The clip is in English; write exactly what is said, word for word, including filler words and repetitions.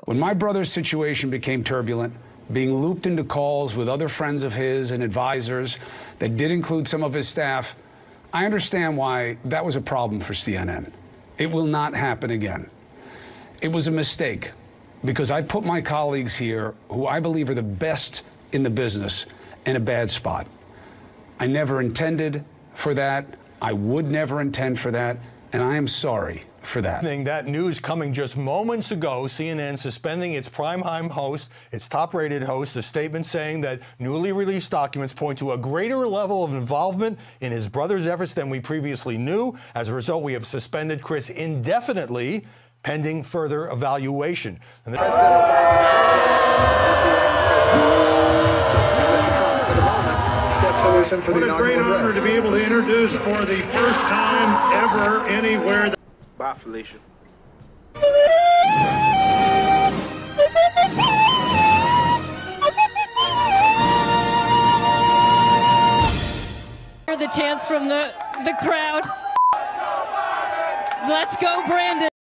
When my brother's situation became turbulent, being looped into calls with other friends of his and advisors that did include some of his staff, I understand why that was a problem for C N N. It will not happen again. It was a mistake because I put my colleagues here, who I believe are the best in the business, in a bad spot. I never intended for that. I would never intend for that, and I am sorry for that. That news coming just moments ago, C N N suspending its primetime host, its top-rated host, a statement saying that newly released documents point to a greater level of involvement in his brother's efforts than we previously knew. As a result, we have suspended Chris indefinitely, pending further evaluation. And the President For what a great honor to be able to introduce for the first time ever anywhere. Bye, Felicia. The chants from the, the crowd. Let's go, Brandon.